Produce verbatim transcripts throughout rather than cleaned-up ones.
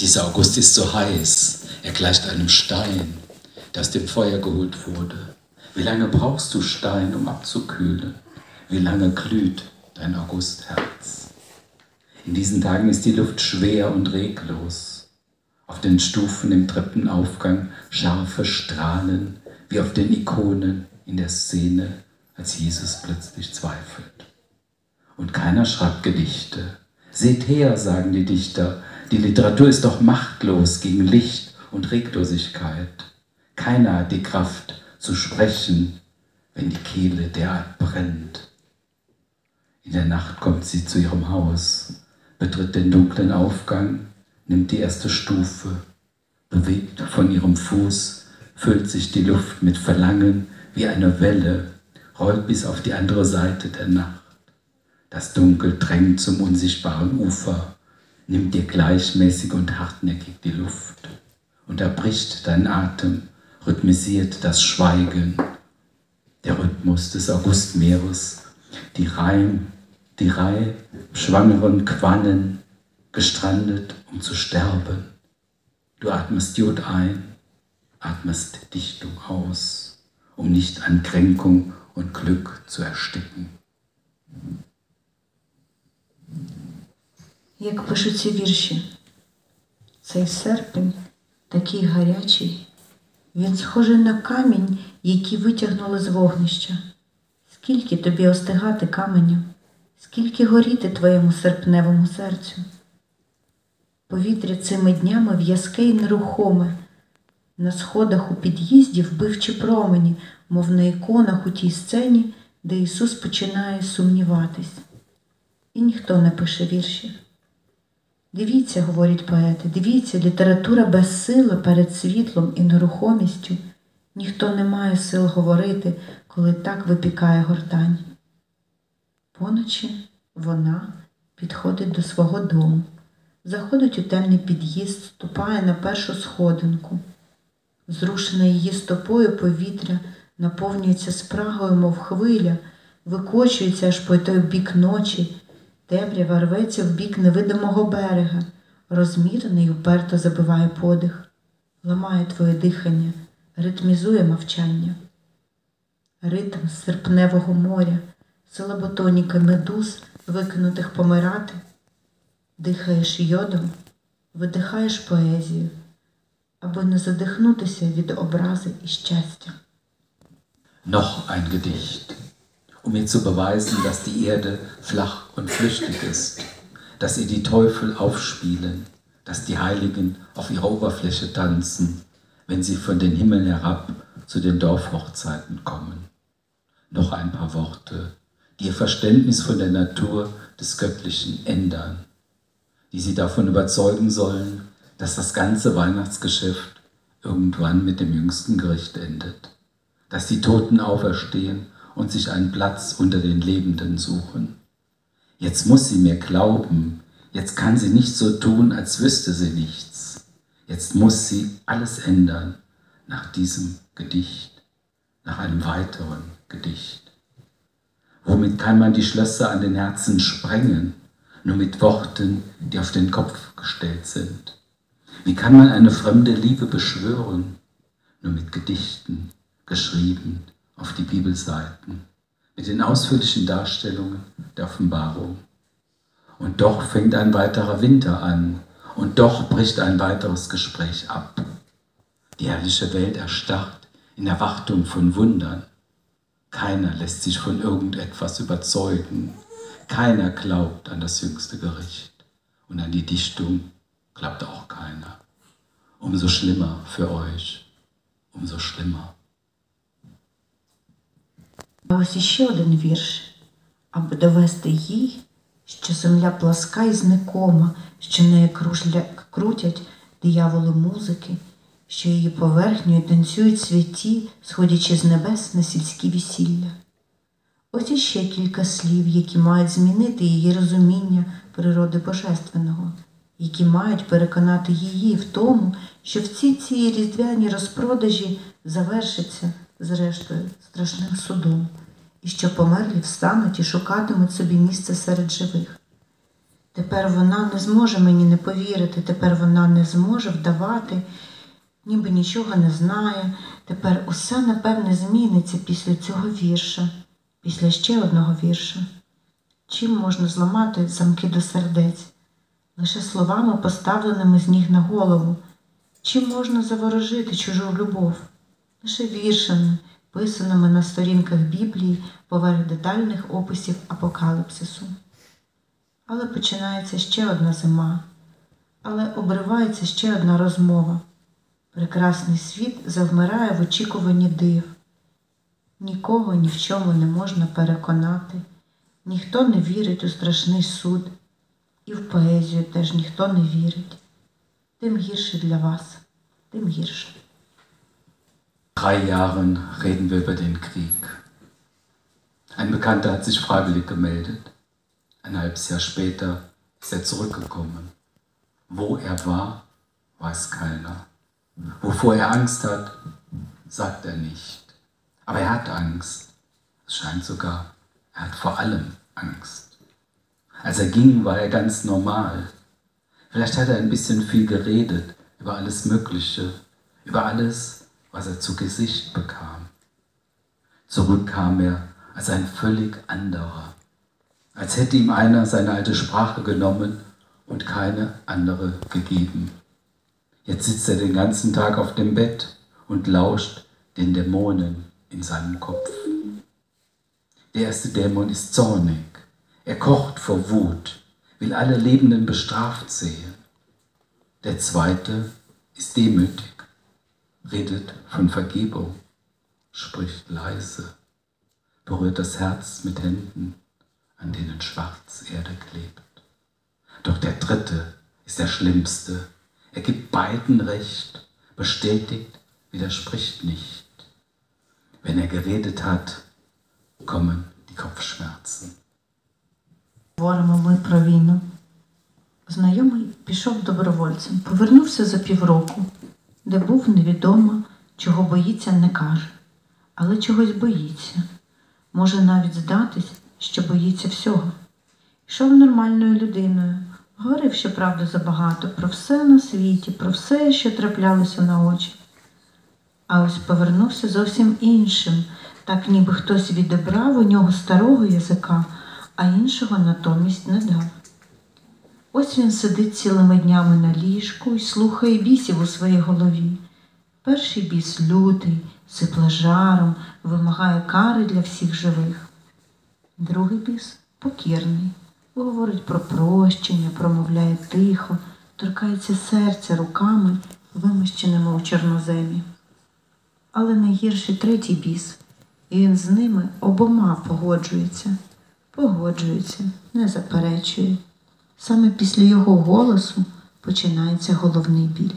Dieser August ist so heiß, er gleicht einem Stein, der aus dem Feuer geholt wurde. Wie lange brauchst du Stein, um abzukühlen? Wie lange glüht dein Augustherz? In diesen Tagen ist die Luft schwer und reglos. Auf den Stufen im Treppenaufgang scharfe Strahlen, wie auf den Ikonen in der Szene, als Jesus plötzlich zweifelt. Und keiner schreibt Gedichte. Seht her, sagen die Dichter, die Literatur ist doch machtlos gegen Licht und Reglosigkeit. Keiner hat die Kraft zu sprechen, wenn die Kehle derart brennt. In der Nacht kommt sie zu ihrem Haus, betritt den dunklen Aufgang, nimmt die erste Stufe, bewegt von ihrem Fuß, füllt sich die Luft mit Verlangen wie eine Welle, rollt bis auf die andere Seite der Nacht. Das Dunkel drängt zum unsichtbaren Ufer, nimmt dir gleichmäßig und hartnäckig die Luft. Unterbricht dein Atem, rhythmisiert das Schweigen. Der Rhythmus des Augustmeeres, die Reim, die Reihe schwangeren Quallen, gestrandet, um zu sterben. Du atmest Jod ein, atmest Dichtung aus, um nicht an Kränkung und Glück zu ersticken. Як пишуть ці вірші, цей серпень такий гарячий, він схожий на камінь, який витягнули з вогнища. Скільки тобі остигати, каменю, скільки горіти твоєму серпневому серцю? Повітря цими днями в'язке й нерухоме, на сходах у під'їзді вбивчі промені, мов на іконах у тій сцені, де Ісус починає сумніватись. І ніхто не пише вірші. Дивіться, говорять поети, дивіться, література безсила перед світлом і нерухомістю. Ніхто не має сил говорити, коли так випікає гортань. Поночі вона підходить до свого дому, заходить у темний під'їзд, ступає на першу сходинку. Зрушене її стопою повітря наповнюється спрагою, мов хвиля, викочується аж по той бік ночі, темрява рветься в бік невидимого берега, розмірений уперто забиває подих, ламає твоє дихання, ритмізує мовчання. Ритм серпневого моря, силаботоніка медуз, викинутих помирати. Дихаєш йодом, видихаєш поезію, аби не задихнутися від образи і щастя. Noch ein Gedicht, um mir zu beweisen, dass die Erde flach und flüchtig ist, dass ihr die Teufel aufspielen, dass die Heiligen auf ihrer Oberfläche tanzen, wenn sie von den Himmeln herab zu den Dorfhochzeiten kommen. Noch ein paar Worte, die ihr Verständnis von der Natur des Göttlichen ändern, die sie davon überzeugen sollen, dass das ganze Weihnachtsgeschäft irgendwann mit dem jüngsten Gericht endet, dass die Toten auferstehen und sich einen Platz unter den Lebenden suchen. Jetzt muss sie mir glauben, jetzt kann sie nicht so tun, als wüsste sie nichts. Jetzt muss sie alles ändern nach diesem Gedicht, nach einem weiteren Gedicht. Womit kann man die Schlösser an den Herzen sprengen? Nur mit Worten, die auf den Kopf gestellt sind. Wie kann man eine fremde Liebe beschwören? Nur mit Gedichten, geschrieben auf die Bibelseiten, mit den ausführlichen Darstellungen der Offenbarung. Und doch fängt ein weiterer Winter an, und doch bricht ein weiteres Gespräch ab. Die herrliche Welt erstarrt in Erwartung von Wundern. Keiner lässt sich von irgendetwas überzeugen. Keiner glaubt an das jüngste Gericht. Und an die Dichtung glaubt auch keiner. Umso schlimmer für euch, umso schlimmer. А ось іще один вірш, аби довести їй, що земля пласка і знакома, що нею крутять дияволи музики, що її поверхнею танцюють святі, сходячи з небес на сільські весілля. Ось іще кілька слів, які мають змінити її розуміння природи Божественного, які мають переконати її в тому, що всі ці різдвяні розпродажі завершаться, зрештою, страшним судом, і що померлі встануть і шукатимуть собі місце серед живих. Тепер вона не зможе мені не повірити, тепер вона не зможе вдавати, ніби нічого не знає. Тепер усе, напевне, зміниться після цього вірша, після ще одного вірша. Чим можна зламати замки до сердець? Лише словами, поставленими з ніг на голову. Чим можна заворожити чужу любов? Лише віршами, писаними на сторінках Біблії поверх детальних описів апокаліпсису. Але починається ще одна зима, але обривається ще одна розмова. Прекрасний світ завмирає в очікуванні див. Нікого ні в чому не можна переконати, ніхто не вірить у страшний суд, і в поезію теж ніхто не вірить. Тим гірше для вас, тим гірше. Drei Jahren reden wir über den Krieg. Ein Bekannter hat sich freiwillig gemeldet. Ein halbes Jahr später ist er zurückgekommen. Wo er war, weiß keiner. Wovor er Angst hat, sagt er nicht. Aber er hat Angst. Es scheint sogar, er hat vor allem Angst. Als er ging, war er ganz normal. Vielleicht hat er ein bisschen viel geredet über alles Mögliche, über alles, was er zu Gesicht bekam. Zurück kam er als ein völlig anderer. Als hätte ihm einer seine alte Sprache genommen und keine andere gegeben. Jetzt sitzt er den ganzen Tag auf dem Bett und lauscht den Dämonen in seinem Kopf. Der erste Dämon ist zornig. Er kocht vor Wut, will alle Lebenden bestraft sehen. Der zweite ist demütig, redet von Vergebung, spricht leise, berührt das Herz mit Händen, an denen Schwarzerde klebt. Doch der dritte ist der schlimmste. Er gibt beiden Recht, bestätigt, widerspricht nicht. Wenn er geredet hat, kommen die Kopfschmerzen. Говоримо ми про війну. Знайомий пішов добровольцем, повернувся за півроку, де був невідомо, чого боїться, не каже, але чогось боїться. Може навіть здатись, що боїться всього. Йшов нормальною людиною, говорив, що правду забагато, про все на світі, про все, що траплялося на очі. А ось повернувся зовсім іншим, так ніби хтось відібрав у нього старого язика, а іншого натомість не дав. Ось він сидить цілими днями на ліжку і слухає бісів у своїй голові. Перший біс лютий, сипле жаром, вимагає кари для всіх живих. Другий біс покірний, говорить про прощення, промовляє тихо, торкається серця руками, вимощеними у чорноземі. Але найгірший третій біс, і він з ними обома погоджується. Погоджується, не заперечує. Саме після його голосу починається головний біль.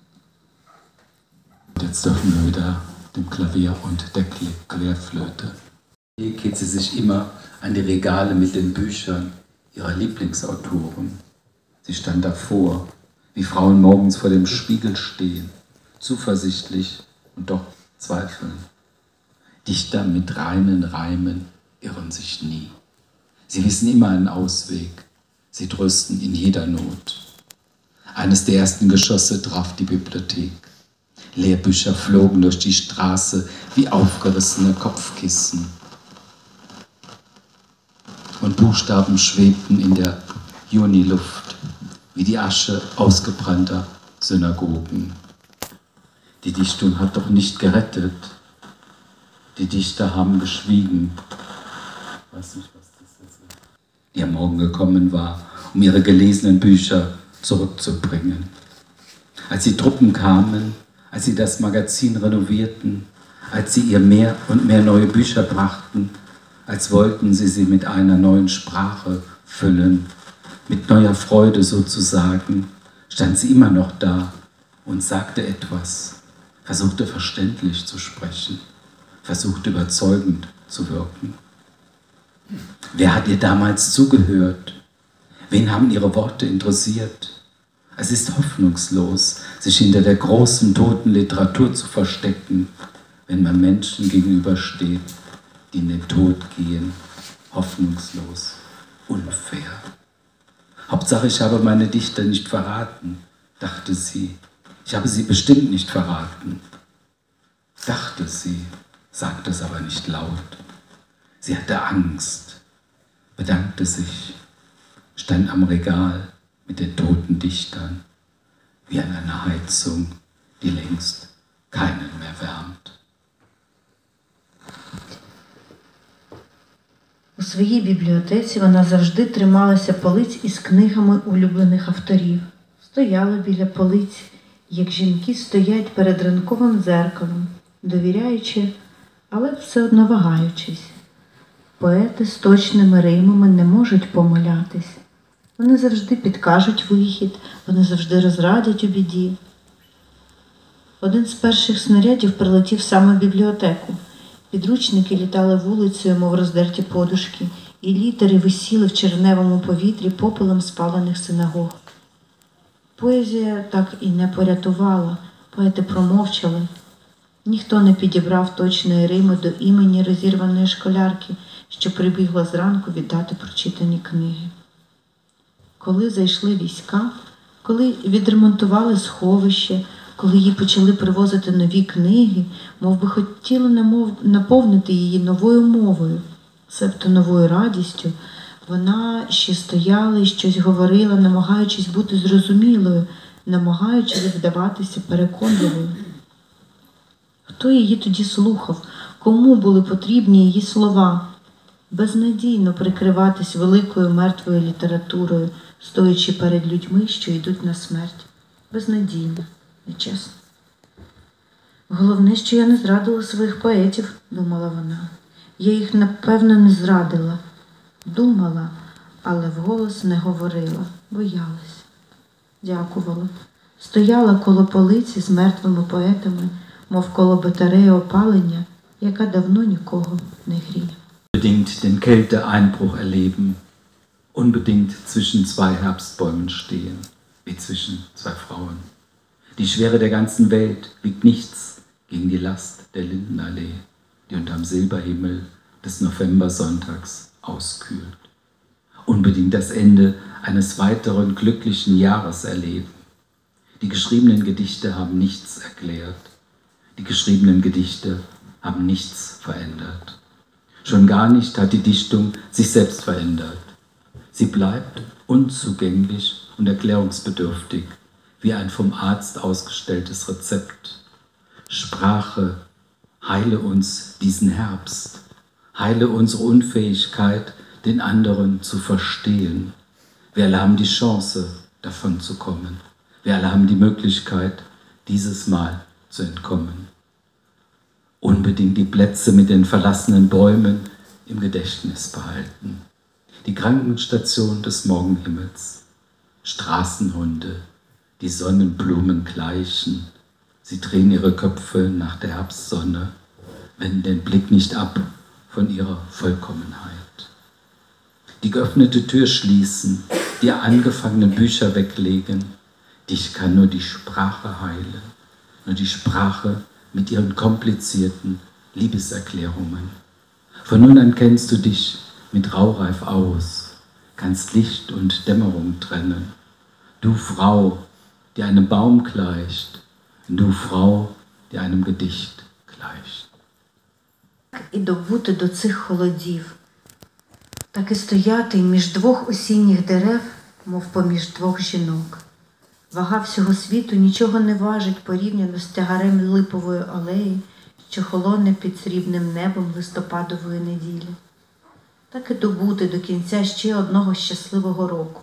Jetzt dürfen wir wieder dem Klavier und der Querflöte. Hier geht sie sich immer an die Regale mit den Büchern ihrer Lieblingsautoren. Sie stand davor, wie Frauen morgens vor dem Spiegel stehen, zuversichtlich und doch zweifeln. Dichter mit reinen Reimen irren sich nie. Sie wissen immer einen Ausweg. Sie trösten in jeder Not. Eines der ersten Geschosse traf die Bibliothek. Lehrbücher flogen durch die Straße wie aufgerissene Kopfkissen. Und Buchstaben schwebten in der Juniluft wie die Asche ausgebrannter Synagogen. Die Dichtung hat doch nicht gerettet. Die Dichter haben geschwiegen. Weiß nicht, was das ist. Die am Morgen gekommen war, um ihre gelesenen Bücher zurückzubringen. Als die Truppen kamen, als sie das Magazin renovierten, als sie ihr mehr und mehr neue Bücher brachten, als wollten sie sie mit einer neuen Sprache füllen, mit neuer Freude sozusagen, stand sie immer noch da und sagte etwas, versuchte verständlich zu sprechen, versuchte überzeugend zu wirken. Wer hat ihr damals zugehört? Wen haben ihre Worte interessiert? Es ist hoffnungslos, sich hinter der großen, toten Literatur zu verstecken, wenn man Menschen gegenübersteht, die in den Tod gehen. Hoffnungslos, unfair. Hauptsache, ich habe meine Dichter nicht verraten, dachte sie. Ich habe sie bestimmt nicht verraten. Dachte sie, sagte es aber nicht laut. Sie hatte Angst, bedankte sich, stand am Regal mit den toten Dichtern, wie an einer Heizung, die längst keinen mehr wärmt. У своїй бібліотеці вона завжди трималася полиць із книгами улюблених авторів. Стояла біля полиць, як жінки стоять перед ранковим дзеркалом, довіряючи, але все одно вагаючись. Поети з точними римами не можуть помилятись. Вони завжди підкажуть вихід, вони завжди розрадять у біді. Один з перших снарядів прилетів саме в бібліотеку. Підручники літали вулицею, мов роздерті подушки, і літери висіли в червневому повітрі попелом спалених синагог. Поезія так і не порятувала, поети промовчали. Ніхто не підібрав точної рими до імені розірваної школярки, що прибігла зранку віддати прочитані книги. Коли зайшли війська, коли відремонтували сховище, коли їй почали привозити нові книги, мов би хотіли наповнити її новою мовою, себто новою радістю, вона ще стояла і щось говорила, намагаючись бути зрозумілою, намагаючись вдаватися переконливою. Хто її тоді слухав? Кому були потрібні її слова? Безнадійно прикриватись великою мертвою літературою, стоячи перед людьми, що йдуть на смерть. Безнадійно, нечесно. Головне, що я не зрадила своїх поетів, думала вона. Я їх, напевно, не зрадила. Думала, але вголос не говорила, боялась. Дякувала. Стояла коло полиці з мертвими поетами, мов коло батареї опалення, яка давно нікого не гріє. Unbedingt den Kälteeinbruch erleben, unbedingt zwischen zwei Herbstbäumen stehen, wie zwischen zwei Frauen. Die Schwere der ganzen Welt wiegt nichts gegen die Last der Lindenallee, die unterm Silberhimmel des Novembersonntags auskühlt. Unbedingt das Ende eines weiteren glücklichen Jahres erleben. Die geschriebenen Gedichte haben nichts erklärt. Die geschriebenen Gedichte haben nichts verändert. Schon gar nicht hat die Dichtung sich selbst verändert. Sie bleibt unzugänglich und erklärungsbedürftig, wie ein vom Arzt ausgestelltes Rezept. Sprache, heile uns diesen Herbst, heile unsere Unfähigkeit, den anderen zu verstehen. Wir alle haben die Chance, davon zu kommen. Wir alle haben die Möglichkeit, dieses Mal zu entkommen. Unbedingt die Plätze mit den verlassenen Bäumen im Gedächtnis behalten. Die Krankenstation des Morgenhimmels. Straßenhunde, die Sonnenblumen gleichen. Sie drehen ihre Köpfe nach der Herbstsonne, wenden den Blick nicht ab von ihrer Vollkommenheit. Die geöffnete Tür schließen, die angefangenen Bücher weglegen. Dich kann nur die Sprache heilen, nur die Sprache mit ihren komplizierten Liebeserklärungen. Von nun an kennst du dich mit Raureif aus, kannst Licht und Dämmerung trennen. Du Frau, die einem Baum gleicht, du Frau, die einem Gedicht gleicht. І добути до цих холодів, так і стояти між двох осінніх дерев, мов поміж двох жінок. Вага всього світу нічого не важить порівняно з тягарем липової алеї, що холоне під срібним небом листопадової неділі. Так і добути до кінця ще одного щасливого року.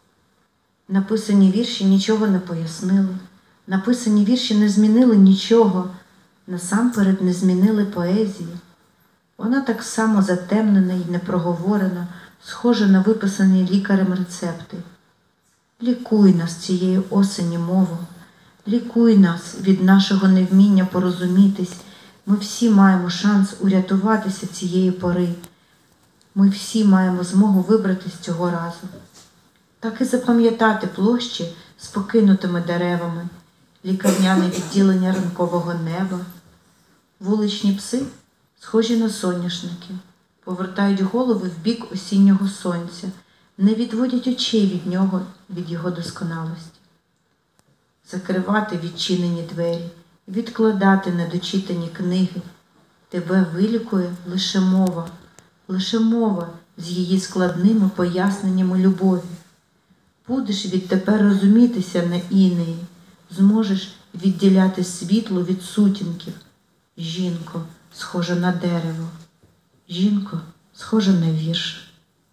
Написані вірші нічого не пояснили, написані вірші не змінили нічого, насамперед не змінили поезії. Вона так само затемнена і непроговорена, схожа на виписані лікарем рецепти. Лікуй нас цієї осені, мово, лікуй нас від нашого невміння порозумітись. Ми всі маємо шанс урятуватися цієї пори. Ми всі маємо змогу вибратись цього разу. Так і запам'ятати площі з покинутими деревами, лікарняне відділення ранкового неба. Вуличні пси, схожі на соняшники, повертають голови в бік осіннього сонця, не відводять очей від нього, від його досконалості. Закривати відчинені двері, відкладати недочитані книги. Тебе вилікує лише мова, лише мова з її складними поясненнями любові. Будеш відтепер розумітися на інеї, зможеш відділяти світло від сутінків. Жінко, схожа на дерево, жінко, схожа на вірш.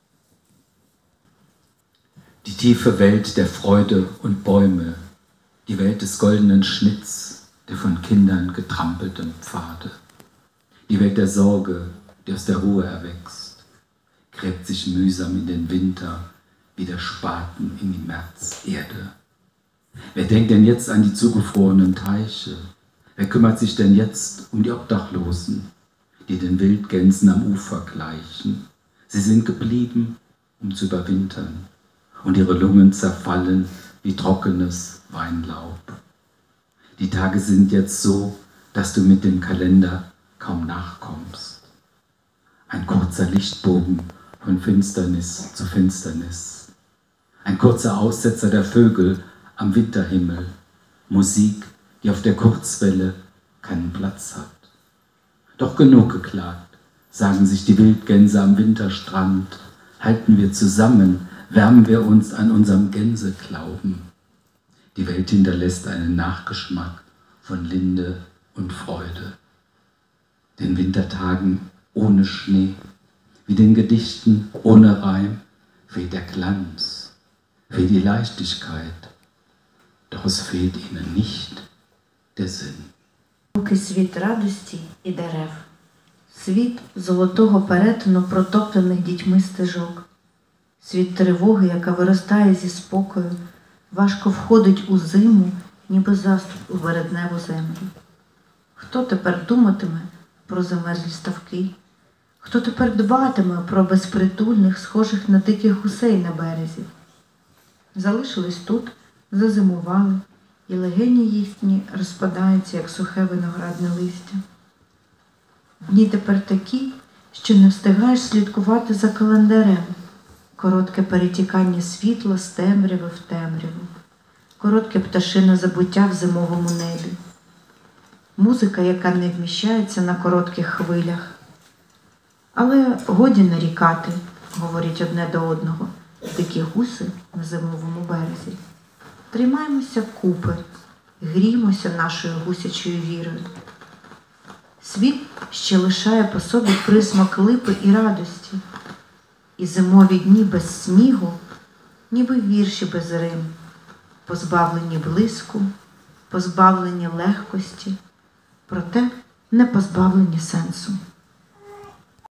Die tiefe Welt der Freude und Bäume, die Welt des goldenen Schnitts, der von Kindern getrampelten Pfade, die Welt der Sorge, die aus der Ruhe erwächst, gräbt sich mühsam in den Winter wie der Spaten in die Märzerde. Wer denkt denn jetzt an die zugefrorenen Teiche? Wer kümmert sich denn jetzt um die Obdachlosen, die den Wildgänsen am Ufer gleichen? Sie sind geblieben, um zu überwintern, und ihre Lungen zerfallen wie trockenes Weinlaub. Die Tage sind jetzt so, dass du mit dem Kalender kaum nachkommst. Ein kurzer Lichtbogen von Finsternis zu Finsternis. Ein kurzer Aussetzer der Vögel am Winterhimmel. Musik, die auf der Kurzwelle keinen Platz hat. Doch genug geklagt, sagen sich die Wildgänse am Winterstrand. Halten wir zusammen, wärmen wir uns an unserem Gänseglauben. Die Welt hinterlässt einen Nachgeschmack von Linde und Freude. Den Wintertagen ohne Schnee, wie den Gedichten ohne Reim, fehlt der Glanz, fehlt die Leichtigkeit, doch es fehlt ihnen nicht der Sinn. Поки світ радості і дерев, світ золотого перетину протоптаних дітьми стежок, світ тривоги, яка виростає зі спокою, важко входить у зиму, ніби заступ у вередневу землю. Хто тепер думатиме про замерзлі ставки? Хто тепер дбатиме про безпритульних, схожих на диких гусей на березі? Залишились тут, зазимували, і легені їхні розпадаються, як сухе виноградне листя. Дні тепер такі, що не встигаєш слідкувати за календарем. Коротке перетікання світла з темряви в темряву, коротке пташине забуття в зимовому небі. Музика, яка не вміщається на коротких хвилях. Але годі нарікати, говорять одне до одного, дикі гуси на зимовому березі. Тримаймося купи, гріймося нашою гусячою вірою. Світ ще лишає по собі присмак липи і радості. І зимові дні без снігу, ніби вірші без рим, позбавлені блиску, позбавлені легкості, проте не позбавлені сенсу.